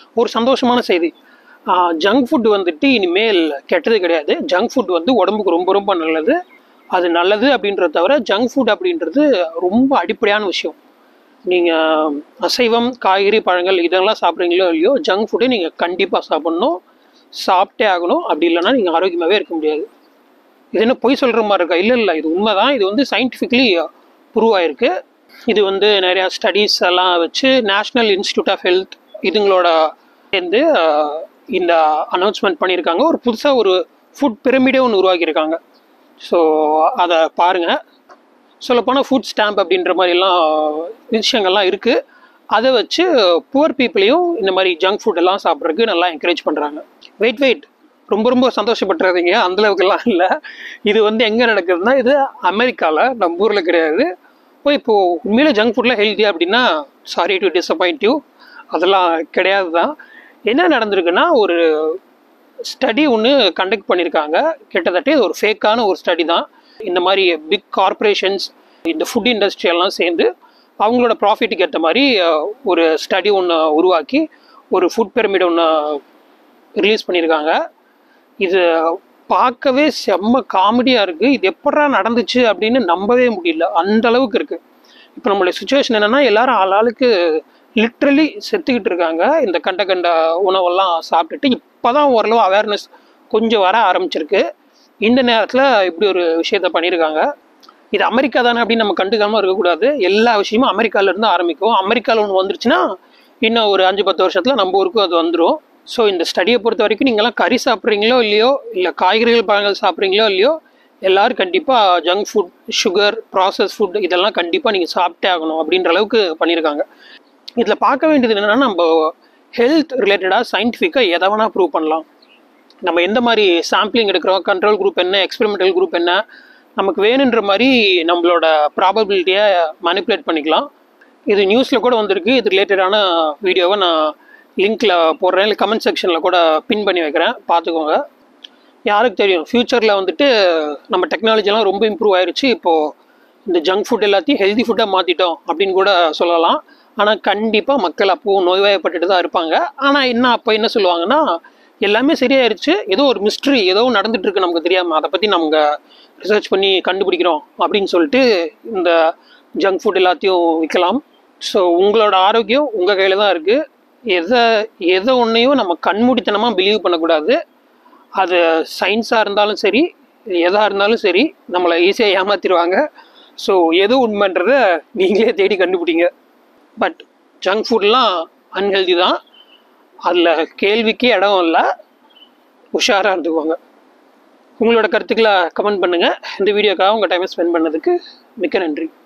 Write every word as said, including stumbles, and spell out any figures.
ஒரு சந்தோஷமான செய்தி. ஜங்க் ஃபுட் வந்துட்டு இனிமேல் கெட்டது கிடையாது. ஜங்க் ஃபுட் வந்து உடம்புக்கு ரொம்ப ரொம்ப நல்லது. அது நல்லது அப்படின்றத தவிர ஜங்க் ஃபுட் அப்படின்றது ரொம்ப அடிப்படையான விஷயம். நீங்கள் அசைவம், காய்கறி, பழங்கள் இதெல்லாம் சாப்பிட்றீங்களோ இல்லையோ, ஜங்க் ஃபுட்டை நீங்கள் கண்டிப்பாக சாப்பிட்ணும், சாப்பிட்டே ஆகணும். அப்படி இல்லைன்னா நீங்கள் ஆரோக்கியமாகவே இருக்க முடியாது. இது என்ன பொய் சொல்கிற மாதிரி இருக்கா? இல்லை இல்லை, இது உண்மை தான். இது வந்து சயின்டிஃபிக்கலி ப்ரூவ் ஆகிருக்கு. இது வந்து நிறையா ஸ்டடீஸ் எல்லாம் வச்சு நேஷ்னல் இன்ஸ்டியூட் ஆஃப் ஹெல்த் இதுங்களோட சேர்ந்து இந்த அனௌன்ஸ்மெண்ட் பண்ணியிருக்காங்க. ஒரு புதுசாக ஒரு ஃபுட் பிரமிடே ஒன்று உருவாக்கியிருக்காங்க. ஸோ அதை பாருங்கள். சொல்லப்போனால் ஃபுட் ஸ்டாம்ப் அப்படின்ற மாதிரிலாம் விஷயங்கள்லாம் இருக்குது. அதை வச்சு புவர் பீப்புளையும் இந்த மாதிரி ஜங்க் ஃபுட்டெல்லாம் சாப்பிட்றதுக்கு நல்லா என்கரேஜ் பண்ணுறாங்க. வெயிட் வெயிட் ரொம்ப ரொம்ப சந்தோஷப்பட்டுறாதீங்க, அந்தளவுக்குலாம் இல்லை. இது வந்து எங்கே நடக்குதுன்னா, இது அமெரிக்காவில், நம்ம ஊரில் கிடையாது. ஓ, இப்போது உண்மையிலே ஜங்க் ஃபுட்லாம் ஹெல்த்தியா அப்படின்னா சாரி டு டிசப்பாயிண்ட் யூ, அதெல்லாம் கிடையாது தான். என்ன நடந்திருக்குன்னா, ஒரு ஸ்டடி ஒன்று கண்டக்ட் பண்ணியிருக்காங்க. கிட்டத்தட்ட இது ஒரு ஃபேக்கான ஒரு ஸ்டடி தான். இந்த மாதிரி பிக் கார்பரேஷன்ஸ், இந்த ஃபுட் இண்டஸ்ட்ரி எல்லாம் சேர்ந்து அவங்களோட ப்ராஃபிட்டுக்கு ஏற்ற மாதிரி ஒரு ஸ்டடி ஒன்று உருவாக்கி ஒரு ஃபுட் பிரமிட் ஒன்று ரிலீஸ் பண்ணியிருக்காங்க. இது பார்க்கவே செம்ம காமெடியாக இருக்குது. இது எப்படா நடந்துச்சு அப்படின்னு நம்பவே முடியல, அந்த அளவுக்கு இருக்குது. இப்போ நம்மளுடைய சுச்சுவேஷன் என்னென்னா, எல்லாரும் ஆளாளுக்கு லிட்ரலி செத்துக்கிட்டு இருக்காங்க இந்த கண்ட கண்ட உணவெல்லாம் சாப்பிட்டுட்டு. இப்போ தான் ஓரளவு அவேர்னஸ் கொஞ்சம் வர ஆரம்பிச்சிருக்கு. இந்த நேரத்தில் இப்படி ஒரு விஷயத்த பண்ணியிருக்காங்க. இது அமெரிக்கா தானே அப்படின்னு நம்ம கண்டுக்காமல் இருக்கக்கூடாது. எல்லா விஷயமும் அமெரிக்காவிலேருந்து ஆரம்பிக்கும். அமெரிக்காவில் ஒன்று வந்துருச்சுன்னா இன்னும் ஒரு அஞ்சு பத்து வருஷத்தில் நம்ம ஊருக்கும் அது வந்துடும். ஸோ இந்த ஸ்டடியை பொறுத்த வரைக்கும் நீங்கள்லாம் கறி சாப்பிட்றீங்களோ இல்லையோ, இல்லை காய்கறிகள் பழங்கள் சாப்பிட்றீங்களோ இல்லையோ, எல்லோரும் கண்டிப்பாக junk food, sugar, process food இதெல்லாம் கண்டிப்பாக நீங்கள் சாப்பிட்டே ஆகணும் அப்படின்ற அளவுக்கு பண்ணியிருக்காங்க. இதில் பார்க்க வேண்டியது என்னென்னா, நம்ம ஹெல்த் ரிலேட்டடாக சயின்டிஃபிக்காக எதை வேணால் ப்ரூவ் பண்ணலாம். நம்ம எந்த மாதிரி சாம்பிளிங் எடுக்கிறோம், கண்ட்ரோல் குரூப் என்ன, எக்ஸ்பெரிமெண்டல் குரூப் என்ன, நமக்கு வேணுன்ற மாதிரி நம்மளோட ப்ராபபிலிட்டியை மேனிப்புலேட் பண்ணிக்கலாம். இது நியூஸில் கூட வந்திருக்கு. இது ரிலேட்டடான வீடியோவை நான் லிங்க்கில் போடுறேன், இல்லை கமெண்ட் செக்ஷனில் கூட பின் பண்ணி வைக்கிறேன், பார்த்துக்கோங்க. யாருக்கு தெரியும், ஃப்யூச்சரில் வந்துட்டு நம்ம டெக்னாலஜிலாம் ரொம்ப இம்ப்ரூவ் ஆயிடுச்சு. இப்போது இந்த ஜங்க் ஃபுட் எல்லாத்தையும் ஹெல்தி ஃபுட்டாக மாற்றிட்டோம் அப்படின்னு கூட சொல்லலாம். ஆனால் கண்டிப்பாக மக்கள் அப்போது நோய்வாய்ப்பட்டுட்டு தான் இருப்பாங்க. ஆனால் என்ன அப்போ என்ன சொல்லுவாங்கன்னா, எல்லாமே சரியாயிருச்சு, ஏதோ ஒரு மிஸ்ட்ரி ஏதோ நடந்துகிட்ருக்கு நமக்கு தெரியாமல், அதை பற்றி நம்ம ரிசர்ச் பண்ணி கண்டுபிடிக்கிறோம் அப்படின்னு சொல்லிட்டு இந்த ஜங்க் ஃபுட் எல்லாத்தையும் விற்கலாம். ஸோ உங்களோட ஆரோக்கியம் உங்கள் கையில் தான் இருக்குது. எதை எதை ஒன்றையும் நம்ம கண்மூடித்தனமாக பிலீவ் பண்ணக்கூடாது. அது சயின்ஸாக இருந்தாலும் சரி, எதாக இருந்தாலும் சரி, நம்மளை ஈஸியாக ஏமாற்றிடுவாங்க. ஸோ எது உண்மைன்றதை நீங்களே தேடி கண்டுபிடிங்க. பட் ஜங்க் ஃபுட்லாம் அன்ஹெல்தி தான், அதில் கேள்விக்கே இடம் இல்லை. உஷாராக இருந்துக்குவாங்க. உங்களோட கருத்துக்களை கமெண்ட் பண்ணுங்கள். இந்த வீடியோக்காக உங்கள் டைமை ஸ்பெண்ட் பண்ணதுக்கு மிக்க நன்றி.